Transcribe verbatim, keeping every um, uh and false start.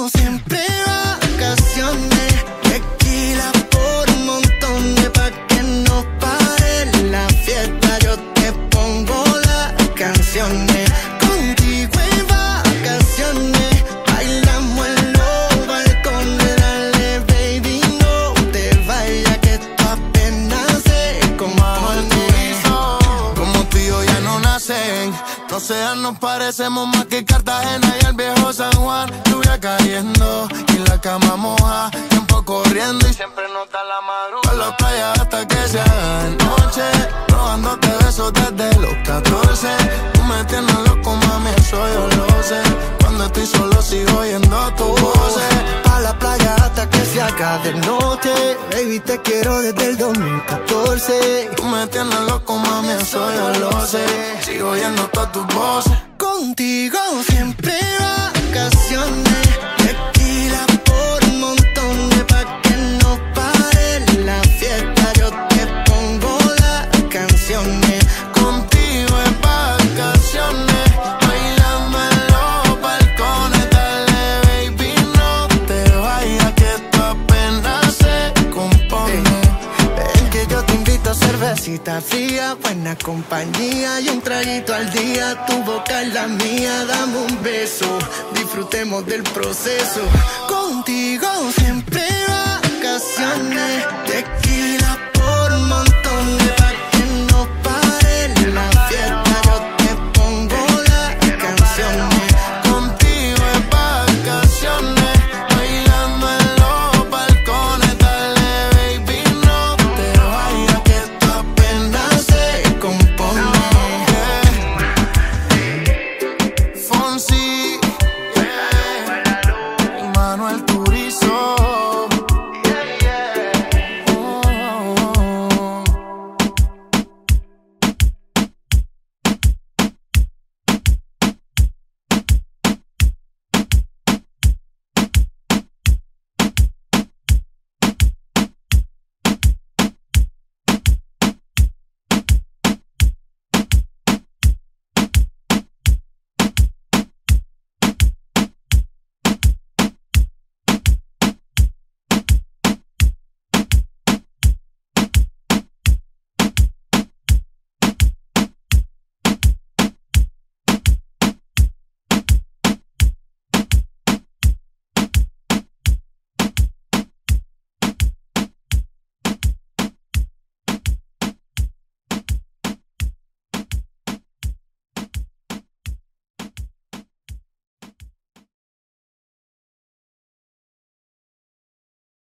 siempre vacaciones, tequila por un montón de pa' que no pare la fiesta. Yo te pongo las canciones, contigo en vacaciones, bailamos en los balcones. Dale baby, no te vayas que esto apenas se compone. Como tú y yo ya no nacen, no sean, nos parecemos más que Cartagena y el viejo San Juan. Lluvia cayendo y la cama moja, tiempo corriendo y siempre nos da la madrugada. A la playa hasta que se haga noche, robándote besos desde los catorce. Tú me tienes loco, mami, eso yo lo sé. Cuando estoy solo sigo oyendo tu voz. Pa' la playa hasta que se acabe noche, baby, te quiero desde el dos mil catorce. Tú me tienes loco, mami, eso yo lo sé. Sigo oyendo todas tus voces. Contigo siempre vacaciones, tequila por un montón de pa' que no pare la fiesta. Yo te pongo las canciones, contigo en vacaciones, bailando en los balcones. Dale baby, no te vayas que esto apenas se compone. ven que yo te invito a cervecita fría, buena compañía y un traguito al día. Tu boca es la mía, dame un beso, disfrutemos del proceso. Contigo siempre